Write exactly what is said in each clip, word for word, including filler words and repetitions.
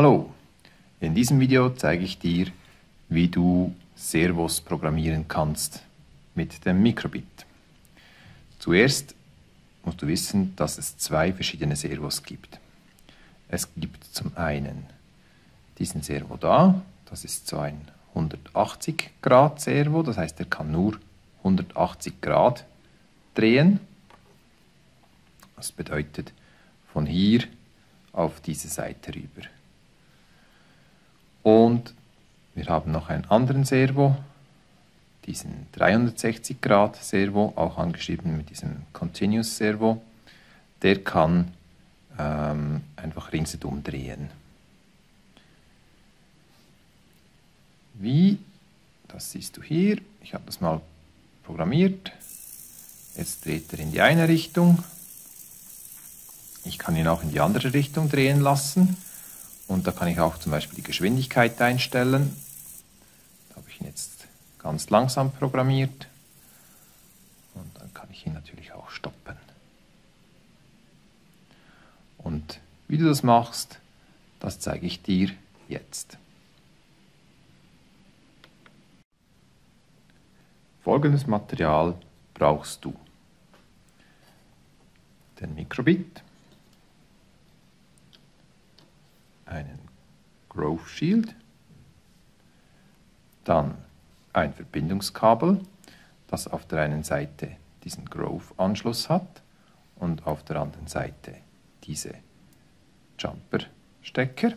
Hallo, in diesem Video zeige ich dir, wie du Servos programmieren kannst mit dem Microbit. Zuerst musst du wissen, dass es zwei verschiedene Servos gibt. Es gibt zum einen diesen Servo da, das ist so ein hundertachtzig Grad Servo, das heißt, er kann nur hundertachtzig Grad drehen. Das bedeutet von hier auf diese Seite rüber. Und wir haben noch einen anderen Servo, diesen dreihundertsechzig Grad Servo, auch angeschrieben mit diesem Continuous Servo. Der kann ähm, einfach ringsherum drehen. Wie? Das siehst du hier. Ich habe das mal programmiert. Jetzt dreht er in die eine Richtung. Ich kann ihn auch in die andere Richtung drehen lassen. Und da kann ich auch zum Beispiel die Geschwindigkeit einstellen. Da habe ich ihn jetzt ganz langsam programmiert. Und dann kann ich ihn natürlich auch stoppen. Und wie du das machst, das zeige ich dir jetzt. Folgendes Material brauchst du: den Microbit, einen Grove Shield, dann ein Verbindungskabel, das auf der einen Seite diesen Grove-Anschluss hat und auf der anderen Seite diese Jumper-Stecker.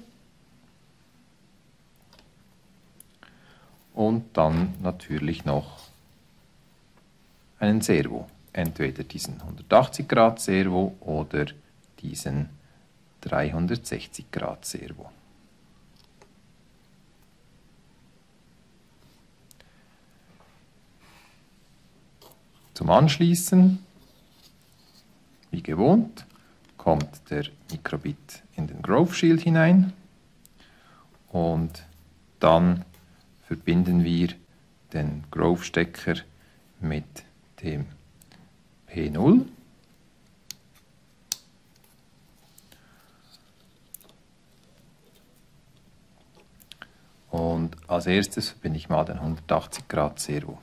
Und dann natürlich noch einen Servo, entweder diesen hundertachtzig Grad Servo oder diesen dreihundertsechzig Grad Servo. Zum Anschließen, wie gewohnt, kommt der Microbit in den Grove Shield hinein und dann verbinden wir den Grove Stecker mit dem P null. Und als erstes verbinde ich mal den hundertachtzig Grad Servo.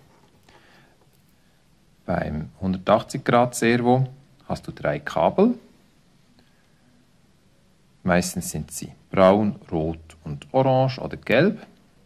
Beim hundertachtzig Grad Servo hast du drei Kabel. Meistens sind sie braun, rot und orange oder gelb.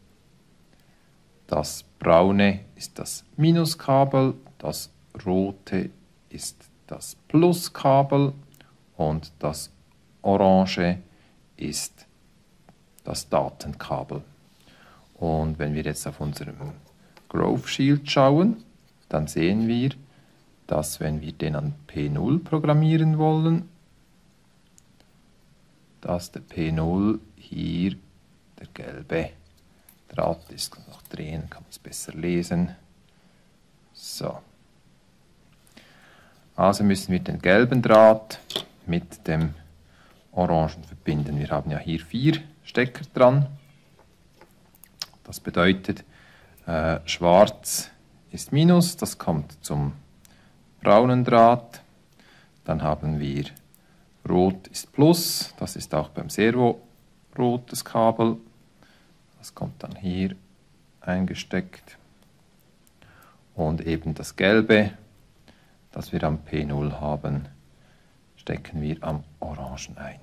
Das braune ist das Minuskabel, das rote ist das Pluskabel und das orange ist das Datenkabel. Und wenn wir jetzt auf unserem Grove Shield schauen, dann sehen wir, dass wenn wir den an P null programmieren wollen, dass der P null hier der gelbe Draht ist. Kann man auch drehen, kann man es besser lesen. So. Also müssen wir den gelben Draht mit dem orangen verbinden. Wir haben ja hier vier Stecker dran. Das bedeutet, äh, schwarz ist Minus, das kommt zum braunen Draht. Dann haben wir rot ist Plus, das ist auch beim Servo rotes Kabel. Das kommt dann hier eingesteckt. Und eben das gelbe, das wir am P null haben, stecken wir am orangen ein.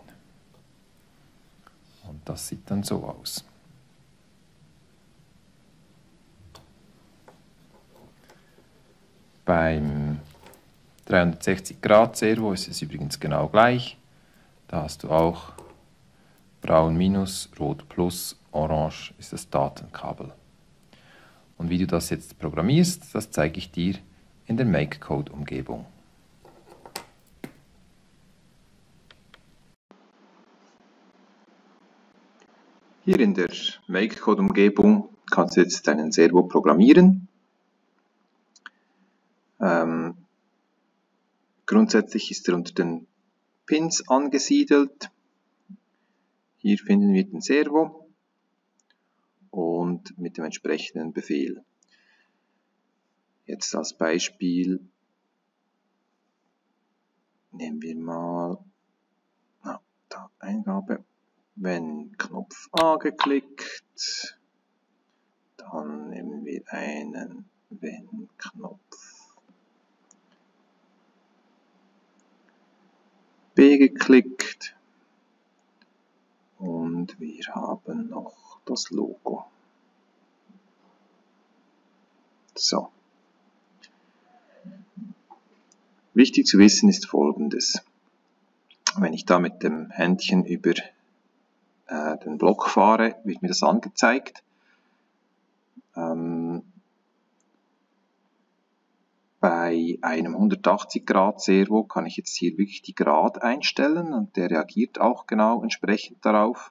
Und das sieht dann so aus. Beim dreihundertsechzig Grad Servo ist es übrigens genau gleich. Da hast du auch braun minus, rot plus, orange ist das Datenkabel. Und wie du das jetzt programmierst, das zeige ich dir in der MakeCode-Umgebung. Hier in der MakeCode-Umgebung kannst du jetzt deinen Servo programmieren. Ähm, grundsätzlich ist er unter den Pins angesiedelt. Hier finden wir den Servo und mit dem entsprechenden Befehl. Jetzt als Beispiel nehmen wir mal na, da, Eingabe. wenn Knopf A geklickt, dann nehmen wir einen wenn Knopf B geklickt und wir haben noch das Logo. So. Wichtig zu wissen ist Folgendes. Wenn ich da mit dem Händchen über äh, den Block fahre, wird mir das angezeigt. Ähm, bei einem hundertachtzig Grad Servo kann ich jetzt hier wirklich die Grad einstellen und der reagiert auch genau entsprechend darauf.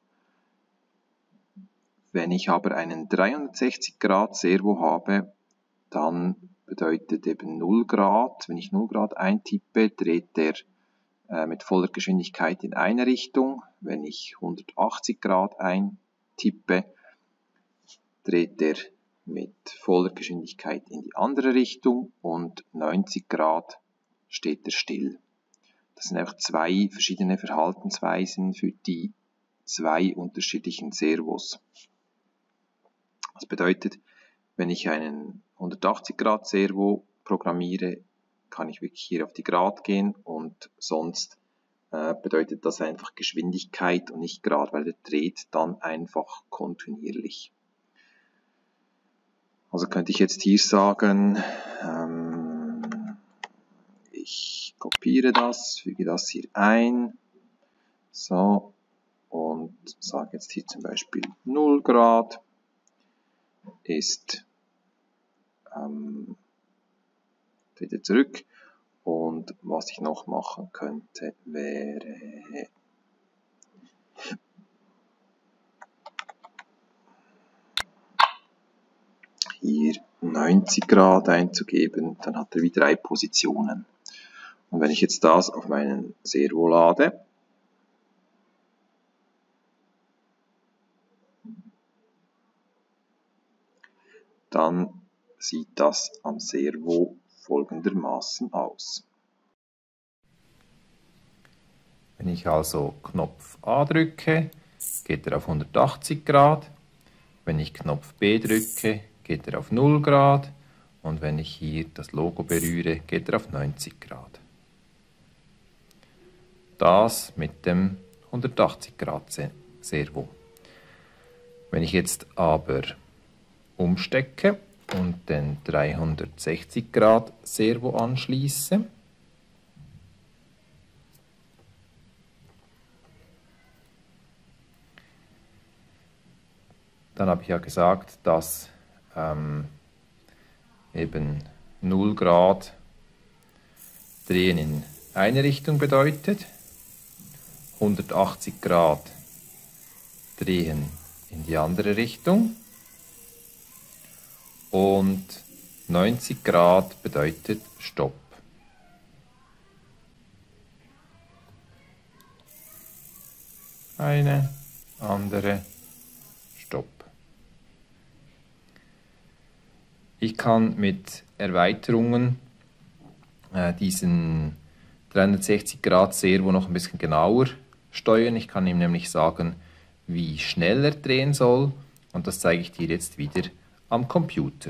Wenn ich aber einen dreihundertsechzig Grad Servo habe, dann bedeutet eben null Grad. Wenn ich null Grad eintippe, dreht der äh, mit voller Geschwindigkeit in eine Richtung. Wenn ich hundertachtzig Grad eintippe, dreht der mit voller Geschwindigkeit in die andere Richtung und neunzig Grad steht er still. Das sind einfach zwei verschiedene Verhaltensweisen für die zwei unterschiedlichen Servos. Das bedeutet, wenn ich einen hundertachtzig Grad Servo programmiere, kann ich wirklich hier auf die Grad gehen und sonst äh, bedeutet das einfach Geschwindigkeit und nicht Grad, weil der dreht dann einfach kontinuierlich. Also könnte ich jetzt hier sagen, ähm, ich kopiere das, füge das hier ein, so, und sage jetzt hier zum Beispiel null Grad ist, ähm, dreht er zurück, und was ich noch machen könnte, wäre hier neunzig Grad einzugeben, dann hat er wie drei Positionen. Und wenn ich jetzt das auf meinen Servo lade, dann sieht das am Servo folgendermaßen aus. Wenn ich also Knopf A drücke, geht er auf hundertachtzig Grad. Wenn ich Knopf B drücke, geht er auf null Grad. Und wenn ich hier das Logo berühre, geht er auf neunzig Grad. Das mit dem hundertachtzig Grad Servo. Wenn ich jetzt aber umstecke und den dreihundertsechzig Grad Servo anschließe, dann habe ich ja gesagt, dass ähm, eben null Grad drehen in eine Richtung bedeutet, hundertachtzig Grad drehen in die andere Richtung und neunzig Grad bedeutet Stopp. Eine, andere, Stopp. Ich kann mit Erweiterungen äh, diesen dreihundertsechzig Grad Servo noch ein bisschen genauer steuern. Ich kann ihm nämlich sagen, wie schnell er drehen soll, und das zeige ich dir jetzt wieder am Computer.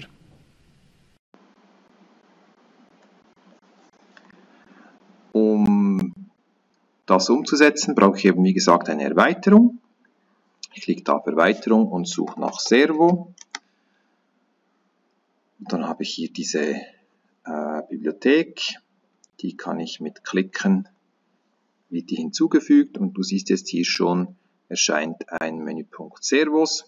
Um das umzusetzen, brauche ich eben wie gesagt eine Erweiterung. Ich klicke da auf Erweiterung und suche nach Servo. Und dann habe ich hier diese äh, Bibliothek, die kann ich mit Klicken, wird die hinzugefügt, und du siehst jetzt hier schon, erscheint ein Menüpunkt Servos,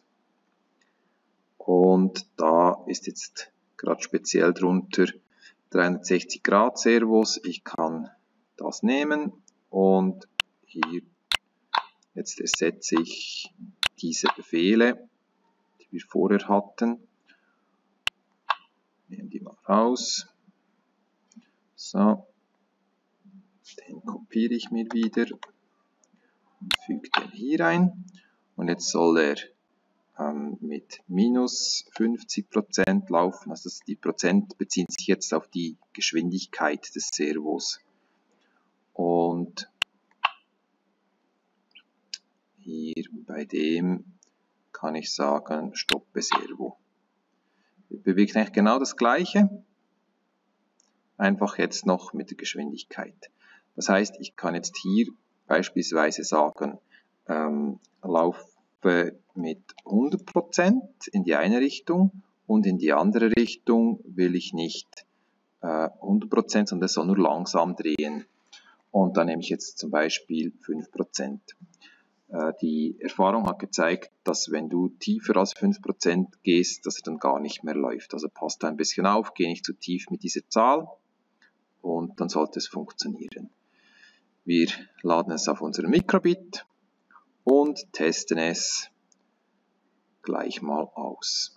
und da ist jetzt gerade speziell drunter dreihundertsechzig Grad Servos. Ich kann das nehmen und hier jetzt ersetze ich diese Befehle, die wir vorher hatten. Nehmen die mal raus. So, den kopiere ich mir wieder und füge den hier ein. Und jetzt soll er ähm, mit minus fünfzig Prozent laufen. Also das, die Prozent beziehen sich jetzt auf die Geschwindigkeit des Servos. Und hier bei dem kann ich sagen, stoppe Servo. Wir bewegen eigentlich genau das Gleiche, einfach jetzt noch mit der Geschwindigkeit. Das heißt, ich kann jetzt hier beispielsweise sagen, ähm, laufe mit hundert Prozent in die eine Richtung und in die andere Richtung will ich nicht äh, hundert Prozent, sondern es soll nur langsam drehen. Und da nehme ich jetzt zum Beispiel fünf Prozent. Äh, die Erfahrung hat gezeigt, dass wenn du tiefer als fünf Prozent gehst, dass er dann gar nicht mehr läuft. Also passt da ein bisschen auf, geh nicht zu tief mit dieser Zahl und dann sollte es funktionieren. Wir laden es auf unseren Microbit und testen es gleich mal aus.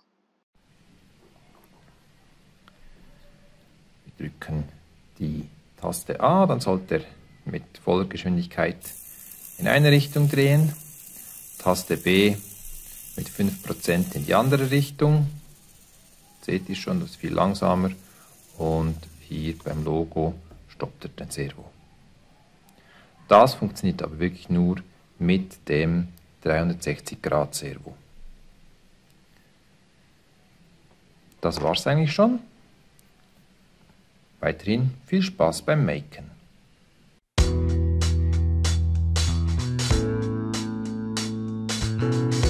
Wir drücken die Taste A, dann sollte er mit voller Geschwindigkeit in eine Richtung drehen. Taste B mit fünf Prozent in die andere Richtung. Seht ihr schon, das ist viel langsamer. Und hier beim Logo stoppt er den Servo. Das funktioniert aber wirklich nur mit dem dreihundertsechzig Grad Servo. Das war's eigentlich schon. Weiterhin viel Spaß beim Maken. Thank you.